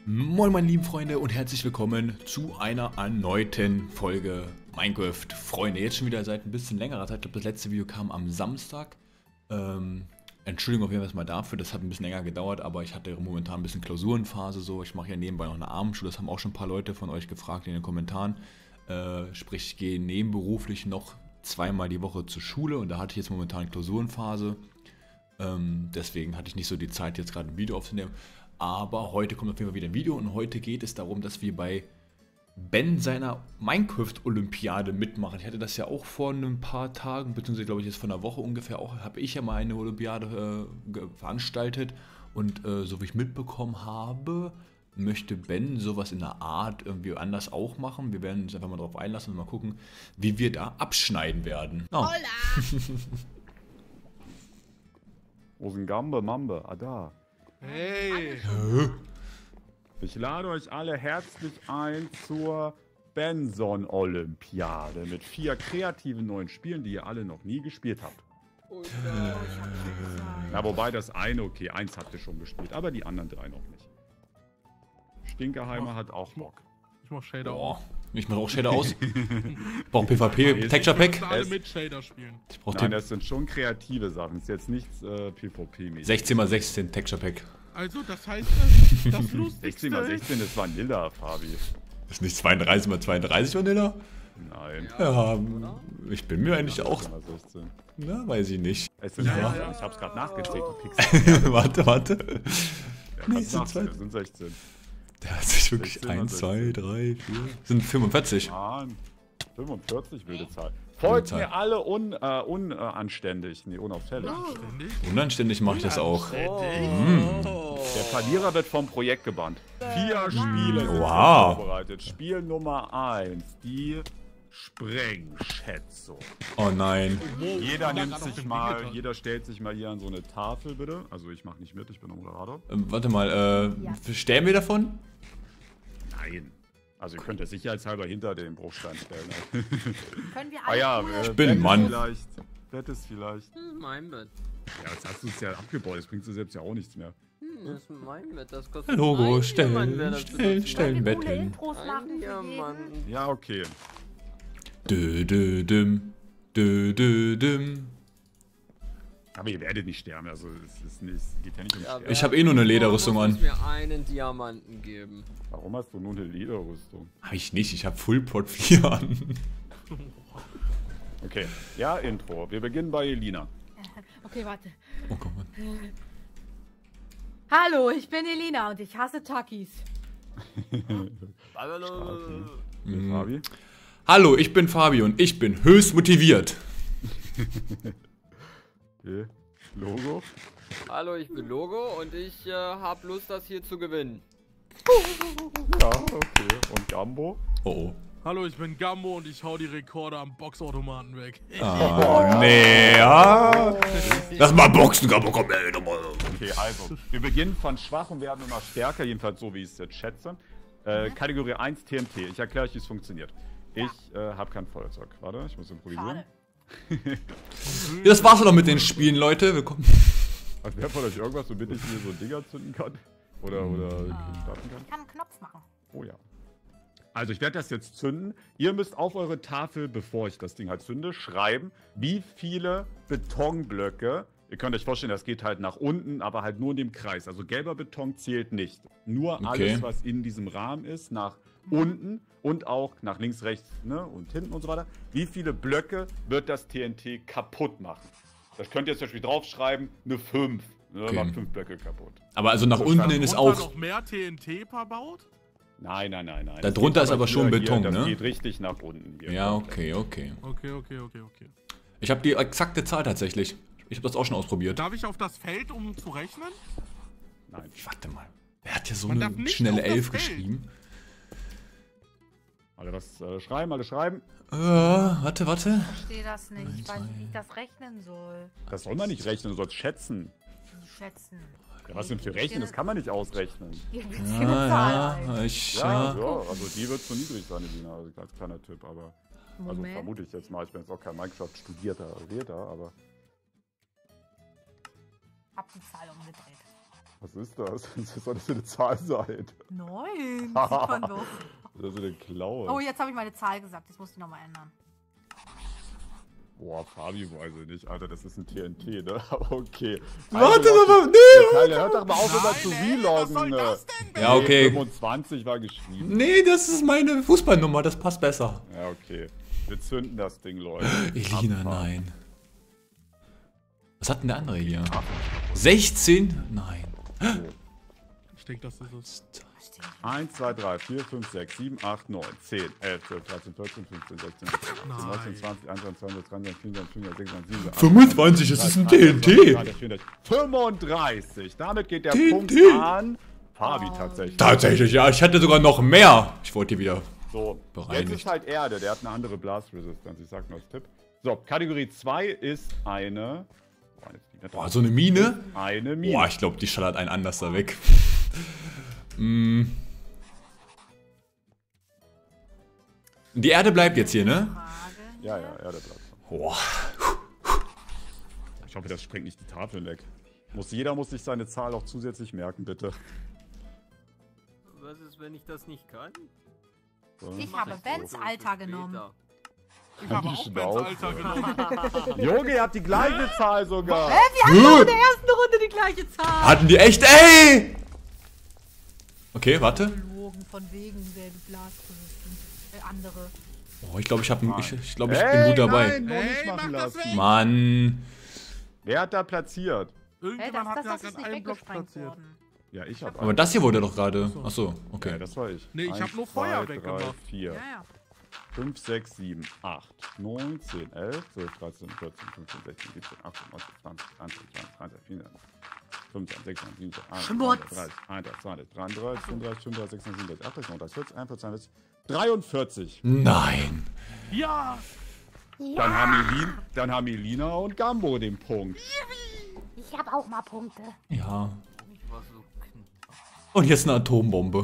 Moin meine lieben Freunde und herzlich willkommen zu einer erneuten Folge Minecraft Freunde. Jetzt schon wieder seit ein bisschen längerer Zeit, ich glaube das letzte Video kam am Samstag. Entschuldigung auf jeden Fall mal dafür, das hat ein bisschen länger gedauert, aber ich hatte momentan ein bisschen Klausurenphase so. Ich mache ja nebenbei noch eine Abendschule, das haben auch schon ein paar Leute von euch gefragt in den Kommentaren. Sprich, ich gehe nebenberuflich noch zweimal die Woche zur Schule und da hatte ich jetzt momentan Klausurenphase. Deswegen hatte ich nicht so die Zeit, jetzt gerade ein Video aufzunehmen. Aber heute kommt auf jeden Fall wieder ein Video und heute geht es darum, dass wir bei Ben seiner Minecraft-Olympiade mitmachen. Ich hatte das ja auch vor ein paar Tagen, beziehungsweise glaube ich jetzt vor einer Woche ungefähr auch, habe ich ja mal eine Olympiade veranstaltet. Und so wie ich mitbekommen habe, möchte Ben sowas in der Art irgendwie anders auch machen. Wir werden uns einfach mal darauf einlassen und mal gucken, wie wir da abschneiden werden. Oh. Hola! Wo sind Gambe, Mambe? Ah, da. Hey! Ich lade euch alle herzlich ein zur Benson-Olympiade mit 4 kreativen neuen Spielen, die ihr alle noch nie gespielt habt. Na, wobei das eine, okay, eins habt ihr schon gespielt, aber die anderen 3 noch nicht. Stinkerheimer hat auch Bock. Ich mach Shader Oh, aus. ich mache auch Shader aus. Ich brauche PvP, Texture Pack. Alle mit Shader spielen. Ich brauche Nein, das sind schon kreative Sachen. Das ist jetzt nichts PvP-mäßig. 16×16 Texture Pack. Also, das heißt, das Lustigste 16×16 ist Vanilla, Fabi. Ist nicht 32×32 Vanilla? Nein. Ja, ich bin mir eigentlich auch. 16. Na, weiß ich nicht. Es sind Ja. Ich hab's gerade nachgezählt, du Pixel. warte. Ja, Nee, es sind es sind 16. Der hat sich wirklich 16 1, und 2, 3, 4. Sind 45. Mann, 45 wilde Zahl. Wilde Folgt Zahl. mir alle unanständig. Nee, unauffällig. ständig. Unanständig mache ich das auch. Der Verlierer wird vom Projekt gebannt. 4 Spiele sind Wow. vorbereitet. Spiel Nummer 1, die Sprengschätzung. Oh nein. Jeder nimmt gerade auf sich dem mal, Digital. jeder stellt sich mal hier an so eine Tafel, bitte. Also ich mache nicht mit, ich bin der Moderator. Warte mal, sterben wir davon? Nein. Also ihr könnt ja sicherheitshalber hinter den Bruchstein stellen. Können wir Ah alle ja, coole- bin ein Mann. Bett ist vielleicht. Das ist mein Bett. Ja, jetzt hast du es ja abgebaut, jetzt bringst du selbst ja auch nichts mehr. Das ist mein Bett. Das kostet Logo, ein stell Diamant, wer das benutzen ein Können wir Bett coole hin. Intros will. machen Ein für jeden? Diamant. Ja, okay. Düm. Aber ihr werdet nicht sterben, also es ist nicht, es geht ja nicht um Ja, Sterben. Ich habe eh nur eine Lederrüstung muss an. mir einen Diamanten geben. Warum hast du nur eine Lederrüstung? Hab ich nicht, ich habe Full Pot 4 an. Okay, ja, Intro. Wir beginnen bei Elina. Okay, warte. Oh Gott. Hallo, ich bin Elina und ich hasse Takis. Fabi? Hallo, ich bin Fabi und ich bin höchst motiviert. Okay. Logo? Hallo, ich bin Logo und ich hab Lust, das hier zu gewinnen. Ja, okay. Und Gambo? Oh Hallo, ich bin Gambo und ich hau die Rekorde am Boxautomaten weg. oh. Oh nee, ja. Lass mal boxen, komm, ey, doch mal. Okay, also. Wir beginnen von schwach und werden immer stärker, jedenfalls so, wie ich es jetzt schätze. Kategorie 1 TNT. Ich erkläre euch, wie es funktioniert. Ich habe kein Feuerzeug. Warte, ich muss improvisieren. Schade. Das war's doch mit den Spielen, Leute. Willkommen. Also wer von euch irgendwas, womit ich hier so Dinger zünden kann? Oder starten kann? Ich kann einen Knopf machen. Oh ja. Also ich werde das jetzt zünden. Ihr müsst auf eure Tafel, bevor ich das Ding halt zünde, schreiben, wie viele Betonblöcke. Ihr könnt euch vorstellen, das geht halt nach unten, aber halt nur in dem Kreis. Also gelber Beton zählt nicht. Nur alles, was in diesem Rahmen ist, nach unten und auch nach links, rechts, ne, und hinten und so weiter. Wie viele Blöcke wird das TNT kaputt machen? Das könnt ihr jetzt zum Beispiel draufschreiben, eine 5. Ne, Okay. macht 5 Blöcke kaputt. Aber also nach unten hin ist Und auch. noch mehr TNT verbaut? Nein. Da drunter ist aber hier- schon Beton, hier, das ne? geht richtig nach unten. Hier. Ja, okay. Okay. Ich habe die exakte Zahl tatsächlich. Ich habe das auch schon ausprobiert. Darf ich auf das Feld, um zu rechnen? Nein. Warte mal. Wer hat ja so Man darf eine nicht schnelle auf das 11 Feld. geschrieben? Alle was schreiben, alle schreiben. Warte. Ich verstehe das nicht. Ich weiß nicht, wie ich das rechnen soll. Das soll man nicht rechnen, du sollst schätzen. Schätzen. Ja, was denn für rechnen? Das kann man nicht ausrechnen. Hier gibt's hier eine Zahl. Ja, halt. ich. Ja, also die wird zu niedrig sein, Elina. Also als kleiner Tipp, aber. Also Moment. vermute ich jetzt mal, ich bin jetzt auch kein Minecraft-studierter Räder, aber. Hab die Zahl umgedreht. Was ist das? Das soll das für eine Zahl sein. 9. Sieht man doch. Das ist eine Klaue. Oh, jetzt habe ich meine Zahl gesagt. Jetzt muss ich nochmal ändern. Boah, Fabi weiß ich nicht, Alter, das ist ein TNT, ne? Aber okay. Warte Also, mal, Leute, hört doch mal auf, immer zu was soll reloggen. das denn? Ja, okay. 25 war geschrieben. Nee, das ist meine Fußballnummer, das passt besser. Ja, okay. Wir zünden das Ding, Leute. Elina, Abfahren. nein. Was hat denn der andere hier? 16? Nein. Ich denke, das ist es. 1, 2, 3, 4, 5, 6, 7, 8, 9, 10, 11, 12, 13, 14, 15, 16, 17, 18, 19, 20, 21, 22, 23, 24, 25, 26, 27, 25, das ist ein TNT. 35. Damit geht der TNT. Punkt an Fabi tatsächlich. Tatsächlich, ja, ich hatte sogar noch mehr. Ich wollte hier wieder. So, Bereinigt. jetzt ist halt Erde, der hat eine andere Blast Resistance, ich sag nur als Tipp. So, Kategorie 2 ist eine... Boah, so eine Mine? Eine Mine. Boah, ich glaube, die schallert einen anders da weg. Die Erde bleibt jetzt hier, ne? Ja, Erde bleibt. Boah. Ich hoffe, das sprengt nicht die Tafeln weg. Jeder muss sich seine Zahl auch zusätzlich merken, bitte. Was ist, wenn ich das nicht kann? So. Ich habe Bens Alter genommen. Ich habe auch Bens Alter genommen. Junge, ihr habt die gleiche Zahl sogar. Wir hatten doch in der ersten Runde die gleiche Zahl. Hatten die echt, ey! Okay, warte. Gelogen von wegen der Blast andere. Oh, ich glaube, ich bin Hey, gut dabei. Nein, noch nicht Hey, machen mach das lassen. weg. Mann. Wer hat da platziert? Hey, Irgendjemand hat das ja ist gerade nicht einen Block weggesprengt platziert. worden. Ja, ich hab Aber das hier wurde doch gerade. Achso, Ja, okay. das war ich. Nee, ich hab nur Feuer weggemacht. 4, Ja, ja. 5, 6, 7, 8, 9, 10, 11, 12, 13, 14, 15, 16, 17, 18, 19, 20, 21, 22, 23, 24, 25, 26, 27, 28, 30, 31, 32, 33, 34, 35, 36, 37, 38, 39, 40, 41, 43. Nein. Ja! Dann haben Elina und Gambo den Punkt. Ich habe auch mal Punkte. Ja. Ich war so Und jetzt eine Atombombe.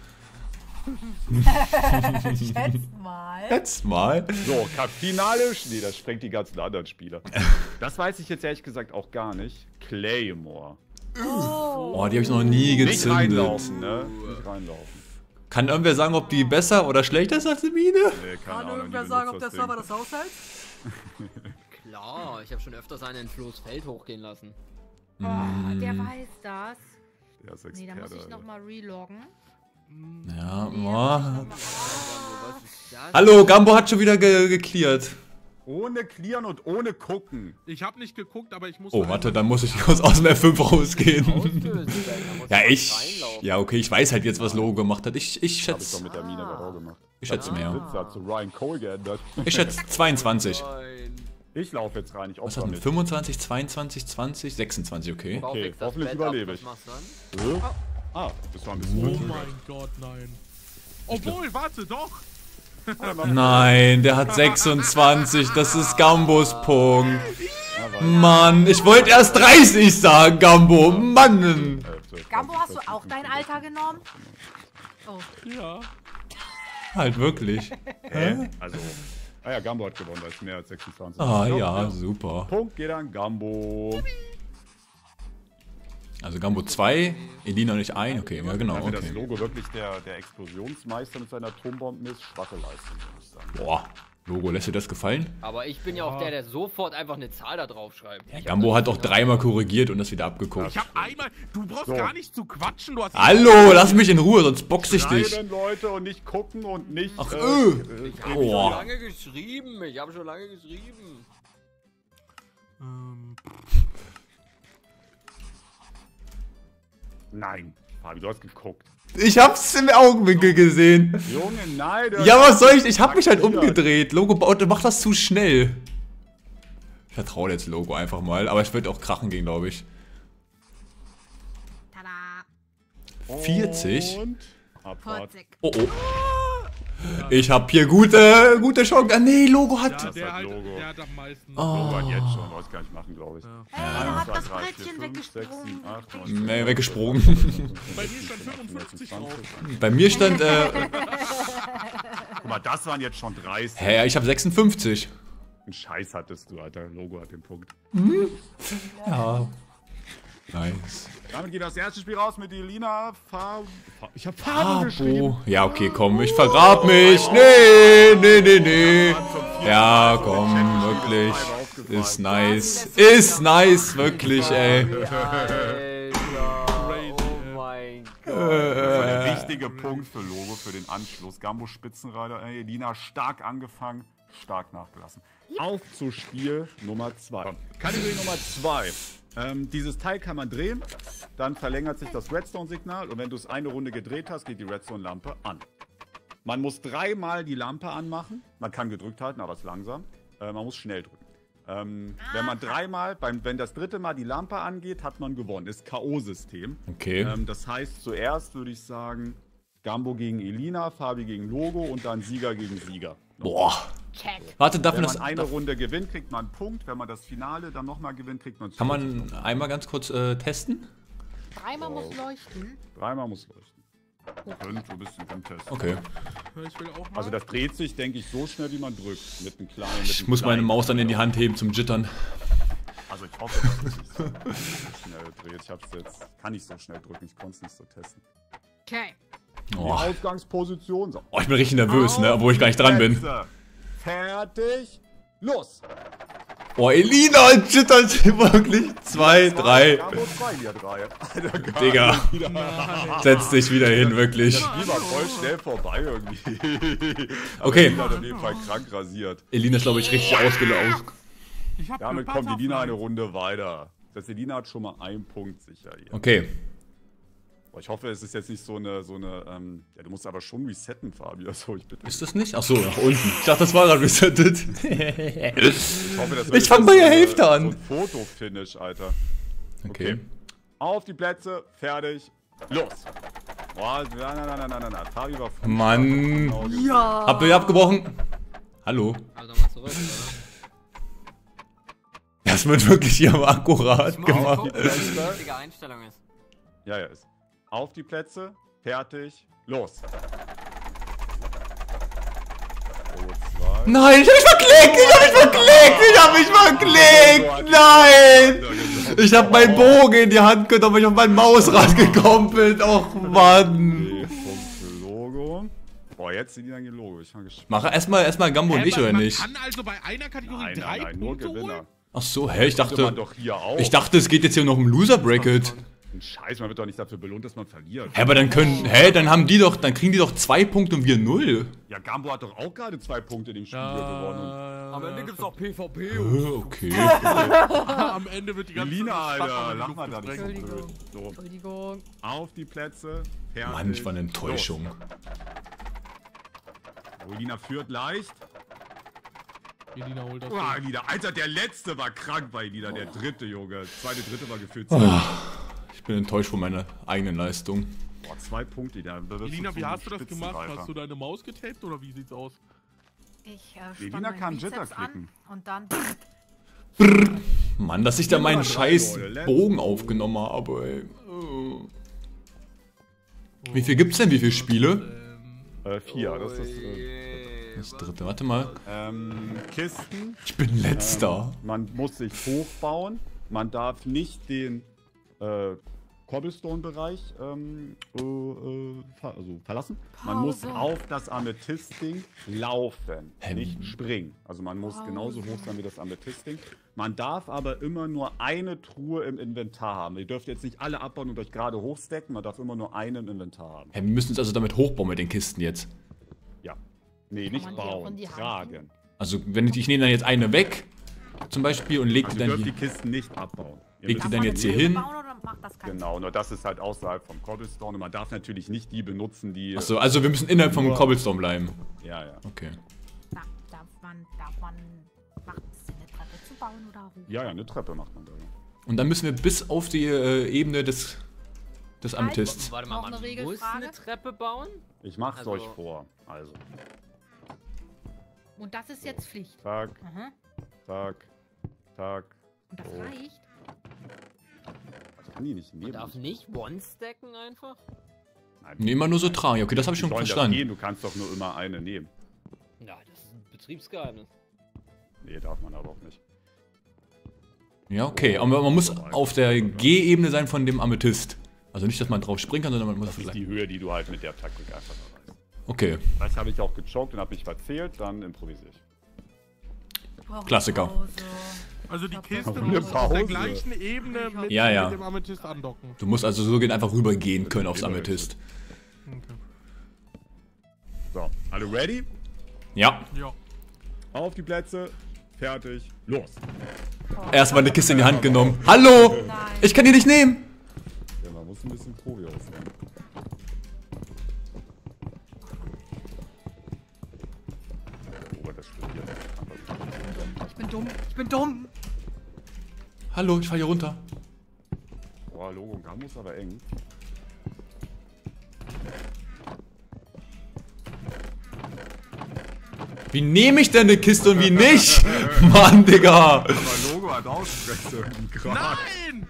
Schätz mal. Jetzt mal. So, Finale. Nee, das sprengt die ganzen anderen Spieler. Das weiß ich jetzt ehrlich gesagt auch gar nicht. Claymore. Oh, die habe ich noch nie Nicht gezündet. reinlaufen, ne? Nicht reinlaufen. Kann irgendwer sagen, ob die besser oder schlechter ist als die Mine? Nee, keine Kann Ahnung, irgendwer die sagen, benutzt ob der das Server Ding. das aushält? Klar, ich habe schon öfters einen in Flo's Feld hochgehen lassen. Oh, der weiß das. Der ist Nee, da muss ich Experte. nochmal reloggen. Ja, Nee, oh. Was ist das? Hallo, Gambo hat schon wieder gecleart. Ohne clearen und ohne gucken. Ich habe nicht geguckt, aber ich muss. Oh, warte, dann muss ich kurz aus dem F5 rausgehen. Ausgelöst werden, da muss Ja, man ich. reinlaufen. Ja, okay, ich weiß halt jetzt, was Logo gemacht hat. Ich Hab ich doch schätze. mit der Mine gerade auch gemacht. Ich schätze mehr. Witz hat zu Ryan Cole geändert. Ich schätze 22. Nein. Ich laufe jetzt rein, ich Was opfer hat denn? mit. 25, 22, 20 26, okay. Bau Okay, fix das hoffentlich Bett ab, überlebe was ich. machst du dann? Ah, das war ein bisschen Oh verzögert. mein Gott, nein. Obwohl, warte, doch. Nein, der hat 26. Das ist Gambos Punkt. Ja, weil- Mann, ich wollte erst 30 sagen, Gambo. Mann. 11, 12, Gambo, 13, hast du 14, auch dein 15, Alter genommen? Oh. Ja. Halt wirklich. Hä? Also, ja, Gambo hat gewonnen, weil es mehr als 26 Ah ist. ja, super. Punkt geht an Gambo. Also Gambo 2, Elina nicht ein. Okay, ja genau, Dafür, dass okay. Logo wirklich der Explosionsmeister mit seinen Atombomben ist, schwache Leistung, würde ich sagen. Boah, Logo, lässt dir das gefallen? Aber ich bin ja auch der sofort einfach eine Zahl da drauf schreibt. Ja, Gambo hat auch dreimal korrigiert und das wieder abgeguckt. Ich habe einmal. Du brauchst So. gar nicht zu quatschen. Du hast. Hallo, lass mich in Ruhe, sonst boxe ich dich. Schreiben, Leute, und nicht gucken und nicht... Ach, Ich habe schon Boah. lange geschrieben. Nein, Fabi, du hast geguckt. Ich hab's im Augenwinkel gesehen. Junge, nein. du Ja, hast- was soll ich? Ich hab mich halt Markiert. umgedreht. Logo macht das zu schnell. Ich vertraue jetzt Logo einfach mal, aber ich würde auch krachen gehen, glaube ich. Tada. 40? Und Abfahrt. 40. Oh oh. Ich hab hier gute Chance. Ah, nee, Logo Ja, hat. der, hat halt, Logo. der hat am meisten. Logo hat jetzt schon, was kann ich machen, glaube ich. Ja. Ey, er hat 2, das 3, 4, Brettchen 5, 6, 7, weggesprungen. 8, 9, Nee, weggesprungen. Bei mir stand 55 drauf. Bei mir stand, Guck mal, das waren jetzt schon 30. hä, ich hab 56. Ein Scheiß hattest du, Alter. Logo hat den Punkt. Ja. Nice. Damit geht das erste Spiel raus mit Elina. Ich hab Farben geschrieben. Abo. Ja, okay, komm, ich vergrab mich. Nee. Ja, komm, wirklich. Ist nice. Ist nice, wirklich, ey. Alter, oh mein Gott. Das war der wichtige Punkt für Logo, für den Anschluss. Gambo Spitzenreiter, Elina stark angefangen, stark nachgelassen. Auf zu Spiel Nummer 2. Kategorie Nummer 2. Dieses Teil kann man drehen, dann verlängert sich das Redstone-Signal und wenn du es eine Runde gedreht hast, geht die Redstone-Lampe an. Man muss 3-mal die Lampe anmachen. Man kann gedrückt halten, aber es ist langsam. Man muss schnell drücken. Wenn man 3-mal, wenn das 3. Mal die Lampe angeht, hat man gewonnen. Ist K.O.-System. Okay. Das heißt, zuerst würde ich sagen, Gambo gegen Elina, Fabi gegen Logo und dann Sieger gegen Sieger. Boah. Check. Warte, darf Wenn man man das... eine Runde gewinnt, kriegt man einen Punkt. Wenn man das Finale dann nochmal gewinnt, kriegt man Kann man einmal ganz kurz testen? Dreimal muss leuchten. 3-mal muss leuchten. 5, du bist im Test. Okay. Ich will auch mal. Also das dreht sich, denke ich, so schnell, wie man drückt. Mit einem kleinen. Ich muss meine Maus dann in die Hand heben zum Jittern. Also ich hoffe, dass es nicht so schnell dreht. Ich hab's jetzt. Kann nicht so schnell drücken, ich konnte es nicht so testen. Okay. Die Oh. Ausgangsposition. So. Oh, ich bin richtig nervös, ne? Obwohl ich gar nicht dran bin. Plätze. Fertig. Los. Oh, Elina jittert wirklich. 2, 3. Gambo 2, wir 3. Alter, Digga. Wieder. Setz dich wieder hin, wirklich. Das Spiel war voll schnell vorbei irgendwie. Aber Okay. Elina hat auf jeden Fall krank rasiert. Elina ist, glaube ich, richtig ausgelaufen. Ich hab Damit eine kommt Elina eine Butterfly. Runde weiter. Das heißt, Elina hat schon mal einen Punkt sicher hier. Okay. Boah, ich hoffe, es ist jetzt nicht so eine, ja, du musst aber schon resetten, Fabi. Also, ich bitte. Ist das nicht? Achso, nach unten. Ich dachte, das war gerade resettet. Ich hoffe, das wird Ich fang jetzt bei der so Hälfte so an. ein Foto-Finish, Alter. Okay. Auf die Plätze, fertig, los. Boah, nein. Fabi war früh Mann. stark. Ja. Habt ihr abgebrochen? Hallo? Also nochmal zurück, oder? Das wird wirklich hier aber akkurat Mal gemacht. gucken, was die richtige Einstellung ist. Ja, ist. Auf die Plätze, fertig, los. Oh, 2. Nein, ich hab mich verklickt! Nein! Ich hab meinen Bogen in die Hand genommen, ich hab mein Mausrad gekoppelt. Och, Mann. Okay, Punkt für Logo. Boah, jetzt sind die dann Logo. Ich bin gespannt. Mach erstmal Gambo und ich, oder man nicht? kann also bei einer Kategorie Nein, 3 nur Punkte Gewinner. holen? Ach so, hä? Ich Könnte man dachte, doch hier auch. es geht jetzt hier noch um Loser Bracket. Ein Scheiß, man wird doch nicht dafür belohnt, dass man verliert. Hä, aber dann kriegen die doch 2 Punkte und wir 0. Ja, Gambo hat doch auch gerade 2 Punkte in dem Spiel gewonnen. Am Ende gibt's doch PvP. Okay. Am Ende wird die ganze Elina, Stadt Alter, in die lach Luft mal da nicht so gesprengt. blöd. So, Entschuldigung. auf die Plätze, fertig. Mann, ich war eine Enttäuschung. Los. Elina führt leicht. Elina holt das. Oh, Elina, Alter, der letzte war krank bei Elina, der dritte, Junge. Zweite, dritte war gefühlt Ich bin enttäuscht von meiner eigenen Leistung. Boah, 2 Punkte, da wirst Elina, zum wie hast du das gemacht? Spitzenreiter. Hast du deine Maus getaped oder wie sieht's aus? Ich Elina spann kann meinen Jitter Bizeps an klicken. und dann Mann, dass ich da meinen Nummer 3, scheiß Leute, let's Bogen go. aufgenommen habe, ey. Wie viel gibt's denn? Wie viele Spiele? 4, das ist Das dritte, warte mal. Kisten. Ich bin letzter. Man muss sich hochbauen. Man darf nicht den Cobblestone-Bereich verlassen. Man muss Pause. auf das Amethyst-Ding laufen, Hä? nicht springen. Also man muss genauso hoch sein wie das Amethyst-Ding. Man darf aber immer nur eine Truhe im Inventar haben. Ihr dürft jetzt nicht alle abbauen und euch gerade hochstacken. Man darf immer nur eine im Inventar haben. Hä, wir müssen uns also damit hochbauen mit den Kisten jetzt. Ja. Nee, Kann nicht man die auch in bauen, die Hand tragen. Also, wenn ich nehme dann jetzt eine weg, zum Beispiel, und leg Also die ihr dann dürft die hier. Kisten nicht abbauen. Ihr Legt die müsst- dann jetzt hier hin? Bauen oder macht das keinen Genau, nur das ist halt außerhalb vom Cobblestone und man darf natürlich nicht die benutzen, die... Achso, also wir müssen innerhalb vom Cobblestone bleiben. Ja, ja. Okay. Na, macht es Sinn, eine Treppe zu bauen oder hoch? Ja, ja, eine Treppe macht man da. Ja. Und dann müssen wir bis auf die Ebene des Amethysts. Warte Noch mal, eine man muss Regelfrage? eine Treppe bauen? Ich mach's Also- euch vor. Also, Und das ist jetzt Pflicht. Tag, Aha. Tag, Tag. Und das Oh. reicht? Ich kann die nicht Man nehmen. darf nicht one-stacken einfach? Nein, Nee, immer nur so tragen. Okay, das habe ich wie schon soll das verstanden. gehen? Du kannst doch nur immer eine nehmen. Ja, das ist ein Betriebsgeheimnis. Nee, darf man aber auch nicht. Ja, okay. Aber man muss auf der G-Ebene sein von dem Amethyst. Also nicht, dass man drauf springen kann, sondern man muss auf Das ist die Höhe, die du halt mit der Taktik einfach erreichst. Okay. Vielleicht habe ich auch gechoked und habe mich verzählt, dann improvisiere ich. Klassiker. Also die Kiste Eine muss auf der Pause. gleichen Ebene mit, Ja, ja. mit dem Amethyst andocken. Du musst also so einfach rübergehen können aufs Amethyst. Okay. So, alle ready? Ja. Ja. Auf die Plätze, fertig, los. Erstmal eine Kiste in die Hand genommen. Hallo! Nein. Ich kann die nicht nehmen! Ja, man muss ein bisschen Probi aussehen. Oh, das studiert. Ich bin dumm. Ich bin dumm. Hallo, ich fall hier runter. Boah, Logo und Gambo ist aber eng. Wie nehme ich denn eine Kiste und wie nicht? Mann, Digga! Aber Logo hat Ausspreche. Nein!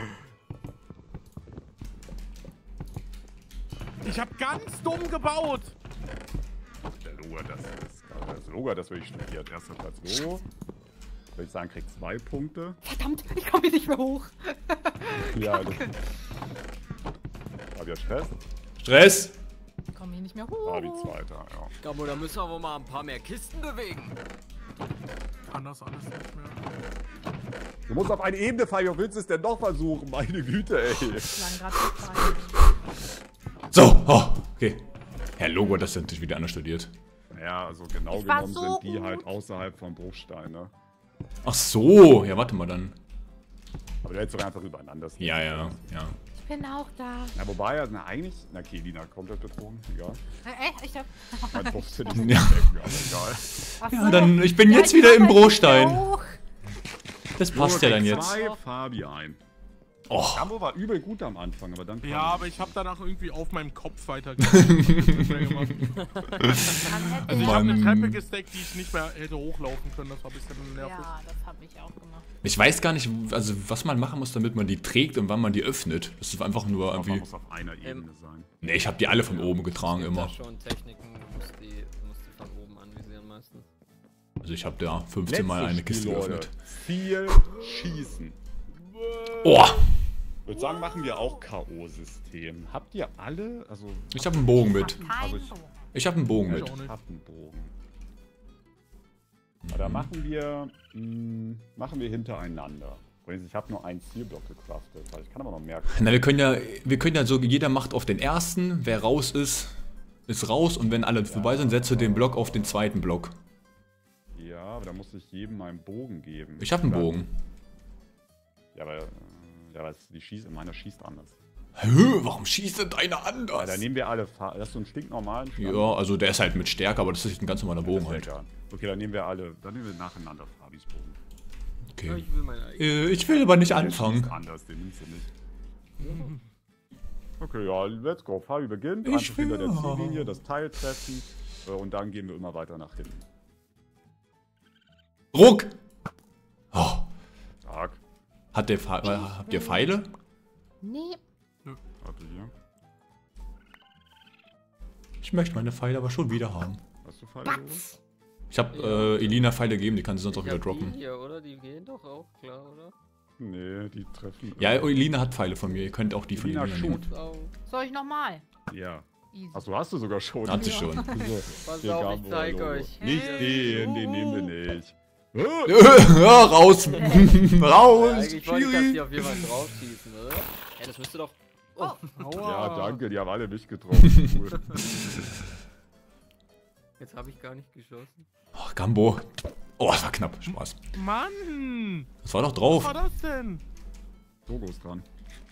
Ich hab ganz dumm gebaut. Der Logo hat das Logo hat das wirklich studiert. Erster Platz Logo. Würde ich sagen, kriegt 2 Punkte. Verdammt, ich komme hier nicht mehr hoch. Ja, das. Hab ich Stress? Stress? Ich komme hier nicht mehr hoch. Fabi Zweiter, ja. Gabo, da müssen wir wohl mal ein paar mehr Kisten bewegen. Kann das alles nicht mehr. Du musst auf eine Ebene fallen, wie willst du es denn noch versuchen? Meine Güte, ey. Ich lang grad gefallen. So, oh, okay. Herr Logo hat das natürlich wieder anders studiert. Ja, also genau Ich war genommen so sind die gut. halt außerhalb von Bruchstein, ne? Ach so, ja, warte mal dann. Aber du hättest doch einfach übereinander. Ja, ja, ja. Ich bin auch da. Na, wobei, also, na, eigentlich. Na, okay, Lina, komplett betrogen. Egal. Ich hab... Mein Puff finde ich Ja. nicht entdecken, aber egal. Ach Ja, so. dann, ich bin Ja, jetzt ich wieder komm im halt nicht Bruchstein. mehr hoch. Das passt ja dann jetzt. 2, Fabi ein. Oh, Gambo war übel gut am Anfang, aber dann. Ja, aber ich habe danach irgendwie auf meinem Kopf weitergemacht. Also ich habe eine Treppe gesteckt, die ich nicht mehr hätte hochlaufen können. Das war ein bisschen nervig. Ja, das habe ich auch gemacht. ich weiß gar nicht, also was man machen muss, damit man die trägt und wann man die öffnet. Das ist einfach nur Man irgendwie. muss auf einer Ebene sein. Ne, ich habe die alle von oben getragen Es gibt immer. da schon Techniken, du musst die von oben anvisieren meistens. Also ich habe da 15 Mal eine Kiste Spiel, geöffnet. Leute. Viel Schießen. Oh, Ich würde sagen, machen wir auch K.O.-System. Habt ihr alle? Also, ich habe einen Bogen mit. Kein Also ich- Bogen. Ich habe einen Bogen Ich mit. auch nicht. hab einen Bogen. Aber da machen wir hintereinander. Übrigens, ich habe nur einen Zielblock gecraftet, weil ich kann aber noch mehr. Na, wir können ja so, jeder macht auf den ersten, wer raus ist, ist raus und wenn alle vorbei sind, setze den Block auf den zweiten Block. Ja, aber da muss ich jedem meinen Bogen geben. Ich habe einen Dann- Bogen. Ja, aber meiner schießt anders. Hä, warum schießt denn deiner Ja, anders? dann nehmen wir alle Farben. Das ist so ein stinknormalen Stand. Ja, also der ist halt mit Stärke, aber das ist ein ganz normaler Das Bogen ist halt. egal. Okay, dann nehmen wir nacheinander Fabis Bogen. Okay. Ich will meine eigene. Ich will aber nicht Der anfangen. schießt anders, den nimmst du nicht. Okay, ja, let's go. Fabi beginnt. Ich Einfach hinter der will. Ziellinie das Teil treffen. Und dann gehen wir immer weiter nach hinten. Ruck! Oh, Stark. habt ihr Pfeile? Nee. Warte hier. Ich möchte meine Pfeile aber schon wieder haben. Hast du Pfeile? Logo? Ich habe Elina Pfeile gegeben, die kann sie sonst auch Ich wieder hab droppen. die hier, oder? Die gehen doch auch, klar, oder? Nee, die treffen. Ja, Elina hat Pfeile von mir, ihr könnt auch die von Elina Elina schon. nehmen. Au. Soll ich nochmal? Ja. Easy. Achso, hast du sogar schon. Hat sie schon. So, Pass hier auf, ich Gambo, zeig Logo. euch. Nicht den nehmen wir nicht. Ja, raus! Raus! Eigentlich wollte ich, dass Schiri. die auf jemanden draufschießen, oder? Ja, das müsste doch... Oh, Ja, danke, die haben alle mich getroffen. Cool. jetzt habe ich gar nicht geschossen. Oh, Gambo. Oh, das war knapp. Spaß. Mann! Das war doch Was drauf. war das denn? Logo ist dran.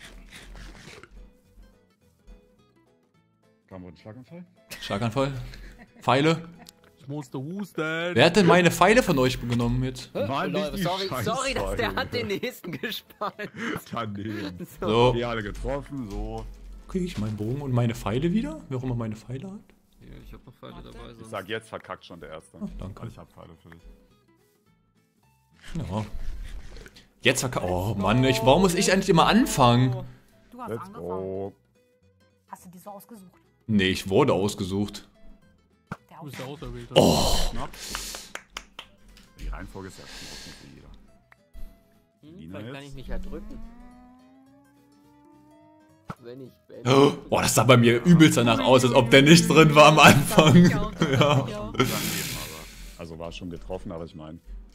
Gambo, einen Schlaganfall? Schlaganfall. Pfeile. Ich musste husten. Wer hat denn meine Pfeile von euch genommen jetzt? Mann, nicht die sorry, dass der Scheißpfeile. hat den nächsten gespannt. Daneben. So. Die alle getroffen, so. Kriege ich meinen Bogen und meine Pfeile wieder? Wer auch immer meine Pfeile hat? Ja, ich hab noch Pfeile dabei, Ich sonst... sag jetzt verkackt schon der Erste. Danke. Ich hab Pfeile für dich. Ja. Jetzt verkackt. Oh Mann, warum muss ich eigentlich immer anfangen? Du hast Let's angefangen. go. Hast du die so ausgesucht? Nee, ich wurde ausgesucht. Der Du bist der Auserwählte. Oh, Knapp. Die Reihenfolge ist ja schon nicht für jeder. Vielleicht kann ich mich ja drücken. Wenn ich... Boah, das sah bei mir übelst danach aus, als ob der nicht drin war am Anfang. Ja. Also war schon getroffen, aber ich meine.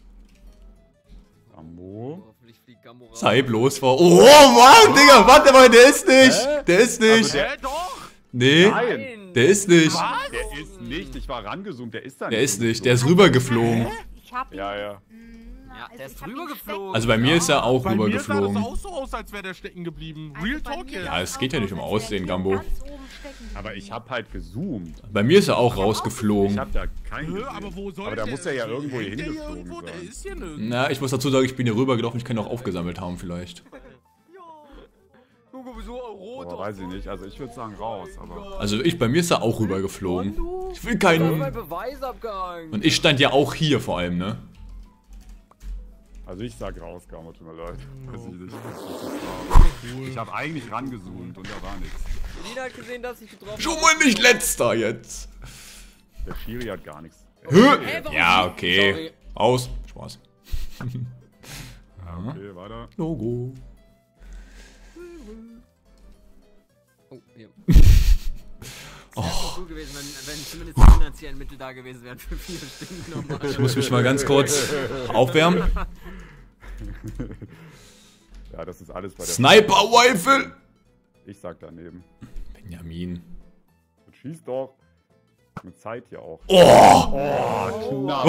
Gambo. Hoffentlich fliegt Gambo raus. Sei bloß vor. Oh Mann, Digga, warte mal, der ist nicht. Der ist nicht. Also Doch! Nee, Nein! der ist nicht. Was? Der ist nicht, ich war rangezoomt, der ist da Der ist nicht, der ist rübergeflogen. Ich hab ihn. Ja. Ja, der ist rübergeflogen. Also bei mir ist er auch Bei mir sah das rübergeflogen. auch so aus, als wäre der stecken geblieben. Also Real bei Talk mir hier. Ja, es geht ja nicht um Aussehen, Gambo. Aber ich hab halt gezoomt. Bei mir ist er auch Ich rausgeflogen. hab da keinen Hä, gesehen. aber wo soll Aber da der? muss er ja irgendwo hier Hängt der hingeflogen irgendwo? Der sein. ist hier nirgends. Na, ich muss dazu sagen, ich bin hier rübergelaufen. Ich kann ihn auch aufgesammelt haben vielleicht. Logo, wieso rot? Aber weiß ich nicht, also ich würde sagen raus, aber... Also bei mir ist er auch rübergeflogen. Ich will Mein keinen... Beweis abgehangen. Und ich stand ja auch hier vor allem, ne? Also ich sag raus, Gambo, tut mir leid. Weiß ich nicht. Ich hab eigentlich rangezoomt und da war nichts. Lina hat gesehen, dass ich getroffen Schon mal nicht letzter jetzt. Der Schiri hat gar nichts. Ja, okay. Sorry. Aus. Spaß. Okay, weiter. Logo. Oh, hier. Es wäre doch gut gewesen, wenn zumindest die finanziellen Mittel da gewesen wären für 4 Stunden nochmal. Ich muss mich mal ganz kurz aufwärmen. Ja, das ist alles bei der... Sniper-Rifle. Ich sag daneben. Benjamin. Und schieß doch. Mit Zeit ja auch. Oh! Knapp.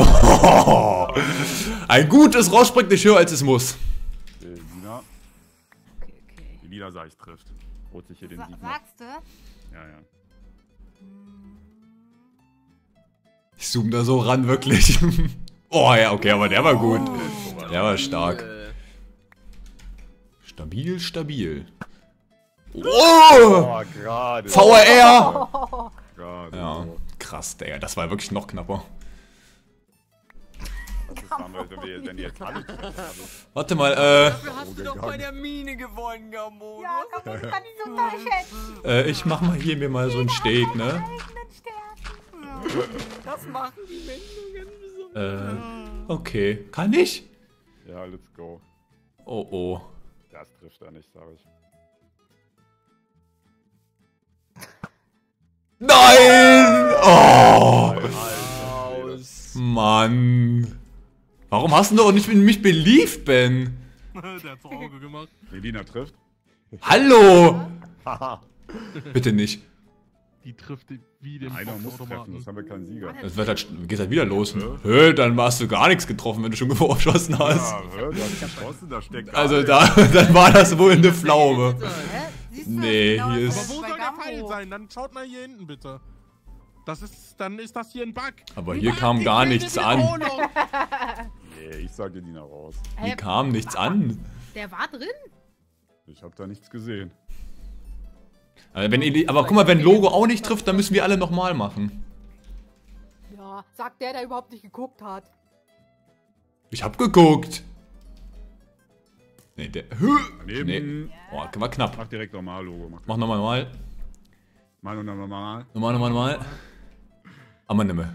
Ein gutes Ross springt nicht höher, als es muss. Lina. Okay. Die Lina, sag ich, trifft. Holt sich hier den Sieg noch. Sagst du? Ja, ja. Ich zoome da so ran, wirklich. Oh ja, okay, aber der war gut. Der war stark. Stabil, stabil. Oh! Oh, gerade. VRR! Gerade. Ja, krass, Digga. Das war wirklich noch knapper. Das ist dann, wenn die jetzt alle treffen. Warte mal, Dafür hast du doch bei der Mine gewonnen, Gambo. Ja, komm, ich kann nicht so unterschätzen. ich mach mal hier mir mal so ein Steak, ne? Eigenen Stärken. Das machen die Menschen ganz besonders. Okay. Kann ich? Ja, let's go. Oh, oh. Das trifft er nicht, sag ich. Nein! Oh! Aus. Mann. Warum hast du doch nicht in mich beliebt, Ben? Der hat's Auge gemacht. Lina trifft. Hallo! Haha. Bitte nicht. Die trifft wie den Einer muss treffen, Boxautomaten. sonst haben wir keinen Sieger. Das wird halt, geht halt wieder los. Hö, dann hast du gar nichts getroffen, wenn du schon geschossen hast. Ja, du hast geschossen, da steckt Also dann war das wohl eine Pflaume. Hä? Siehst du? Nee, Genau hier das ist- Aber wo bei soll der Gambo. Pfeil sein? Dann schaut mal hier hinten bitte. Dann ist das hier ein Bug. Aber hier kam gar nichts an. Nee, ich sage Lina raus. Hier kam nichts an. Der war drin? Ich habe da nichts gesehen. Aber guck mal, wenn Logo auch nicht trifft, dann müssen wir alle nochmal machen. Ja, sagt der überhaupt nicht geguckt hat. Ich hab geguckt. Nee, der. Daneben. Nee. Oh, war knapp. Mach direkt nochmal Logo. Mach nochmal. Mal und dann nochmal. Nochmal. Aber nimme.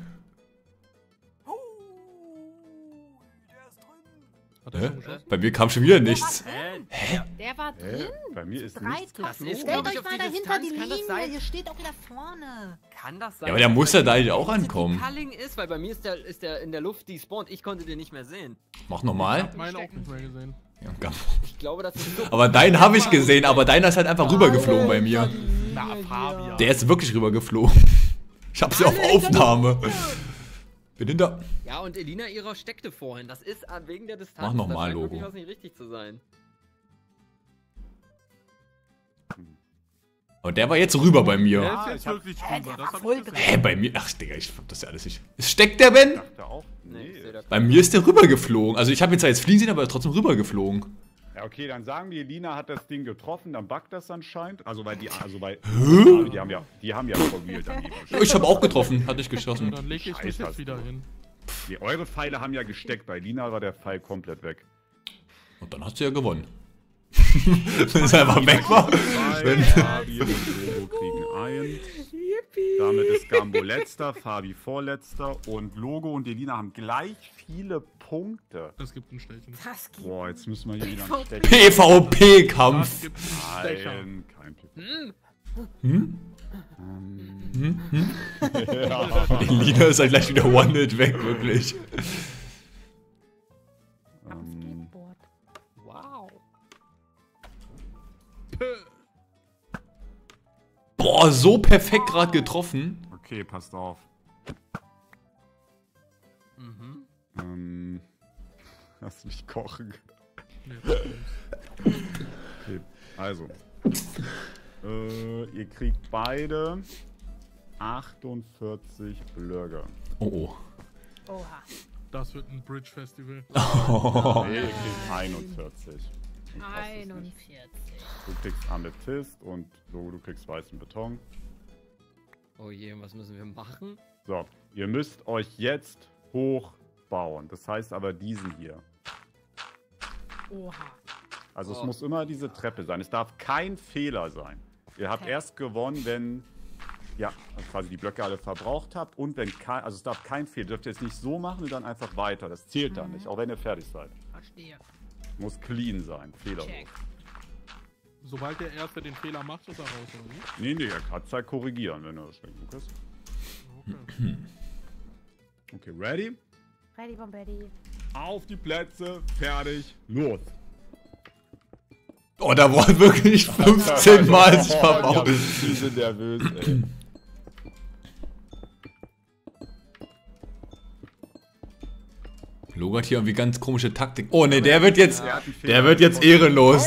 Hat er schon geschossen? Bei mir kam schon wieder nichts. Der war drin? Bei mir ist Drei nichts. Klassen. Das ist, Stellt glaub ich, euch auf mal die dahinter die Distanz. Kann das Linie. sein? Ihr steht auch wieder vorne. Kann das sein? Ja, aber der muss ja da eigentlich auch dass es ankommen. die Culling ist, weil bei mir ist der in der Luft despawned. Ich konnte den nicht mehr sehen. Mach nochmal. Meine auch nicht mehr gesehen. Ja, komm. Ich glaube, das ist so. Aber deinen habe ich gesehen, aber deiner ist halt einfach rübergeflogen bei mir. Na, Fabian. Der ist wirklich rübergeflogen. Ich hab sie auf Aufnahme. Bin hinter. Ja, und Elina ihrer steckte vorhin. Das ist wegen der Distanz. Mach noch mal, da scheint Logo. wirklich was nicht richtig zu sein. Aber der war jetzt rüber bei mir. Der ist jetzt wirklich rüber. Das hab voll ich gesehen. Hä, bei mir? Ach, Digga, ich hab das ja alles nicht. Steckt der Ben? Da auch? Nee, ich sehe da Bei mir ist der rübergeflogen. Also ich habe ihn zwar jetzt fliegen sehen, aber er ist trotzdem rübergeflogen. Ja, okay, dann sagen wir, Lina hat das Ding getroffen, dann buggt das anscheinend. Also weil die haben ja for real daneben. Ich habe auch getroffen, hatte ich So, geschossen. dann lege ich mich Scheiße, jetzt wieder hin. Die, eure Pfeile haben ja gesteckt, bei Lina war der Pfeil komplett weg. Und dann hast du ja gewonnen. Wenn es einfach weg war. Fabi und Logo kriegen ein. Damit ist Gambo letzter, Fabi vorletzter und Logo und Elina haben gleich viele Punkte. Das gibt ein Stechen. Das geht. Boah, jetzt müssen wir hier wieder ein PvP. Stechen. PvP-Kampf. Das gibt einen Stecher. Nein, kein PvP. Elina ist halt gleich wieder One-Hit weg, wirklich. Am Skateboard. Wow. Boah, so perfekt gerade getroffen. Okay, passt auf. Lass mich kochen. Nee, Okay, also. Ihr kriegt beide 48 Blöcke. Oh, Oha. das wird ein Bridge-Festival. oh. Nee, ihr kriegt 41. Und kostet es nicht. 41. Du kriegst Amethyst und du kriegst weißen Beton. Oh je, was müssen wir machen? So, ihr müsst euch jetzt hochbauen. Das heißt aber diesen hier. Oha. Also es Oh. muss immer diese Treppe sein. Es darf kein Fehler sein. Ihr habt Okay. erst gewonnen, wenn quasi die Blöcke alle verbraucht habt und wenn kein, also es darf kein Fehler. Dürft ihr es nicht so machen und dann einfach weiter. Das zählt dann nicht, auch wenn ihr fertig seid. Verstehe. Muss clean sein, fehlerlos. Check. Sobald der Erste den Fehler macht, ist er raus, oder wie? Nee, er kann es halt korrigieren, wenn er schnell genug ist. Okay. Okay, ready? Ready, Bombetti. Auf die Plätze, fertig, los. Oh, da wurde wirklich 15 Mal sich verbaut. Die sind nervös, ey. Logo hat hier irgendwie ganz komische Taktik. Oh ne, der wird jetzt Er hat einen Fehler ehrenlos.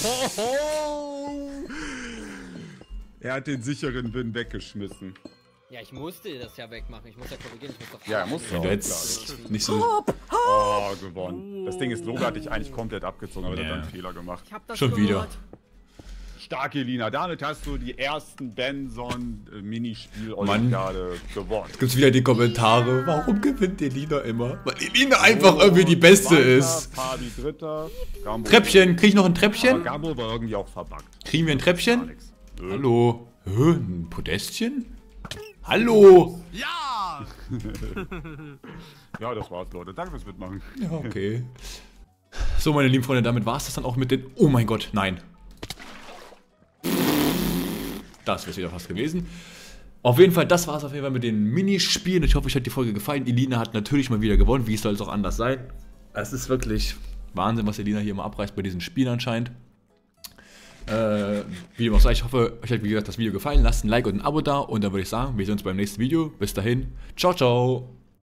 Er hat den sicheren Win weggeschmissen. Ja, ich musste das ja wegmachen. Ich muss ja korrigieren. Ich muss doch. Ja, er muss Wenn auch, du jetzt klar. nicht so... Oh, gewonnen. Das Ding ist, Logo hat dich eigentlich komplett abgezogen, aber der Ja. hat einen Fehler gemacht. Ich hab das Schon gehört. wieder. Stark, Elina. Damit hast du die ersten Benson-Minispiel Mann. gerade gewonnen. Gibt's wieder die Kommentare, warum gewinnt Elina immer? Weil Elina einfach irgendwie die Beste Zweiter, ist. Fabi Dritter. Rambo Treppchen, krieg ich noch ein Aber Treppchen? Gabo war irgendwie auch verbuggt. Kriegen wir ein Gar Treppchen? nix. Nö. Hallo? Ein Podestchen? Hallo? Ja! Ja, das war's, Leute. Danke fürs Mitmachen. Ja, okay. So, meine lieben Freunde, damit war es das dann auch mit den... Oh mein Gott, nein. Das wäre wieder fast gewesen. Auf jeden Fall, das war es auf jeden Fall mit den Minispielen. Ich hoffe, euch hat die Folge gefallen. Elina hat natürlich mal wieder gewonnen. Wie soll es auch anders sein? Es ist wirklich Wahnsinn, was Elina hier immer abreißt bei diesen Spielen anscheinend. Wie dem auch sei, ich hoffe, euch hat wie gesagt das Video gefallen. Lasst ein Like und ein Abo da. Und dann würde ich sagen, wir sehen uns beim nächsten Video. Bis dahin. Ciao, ciao.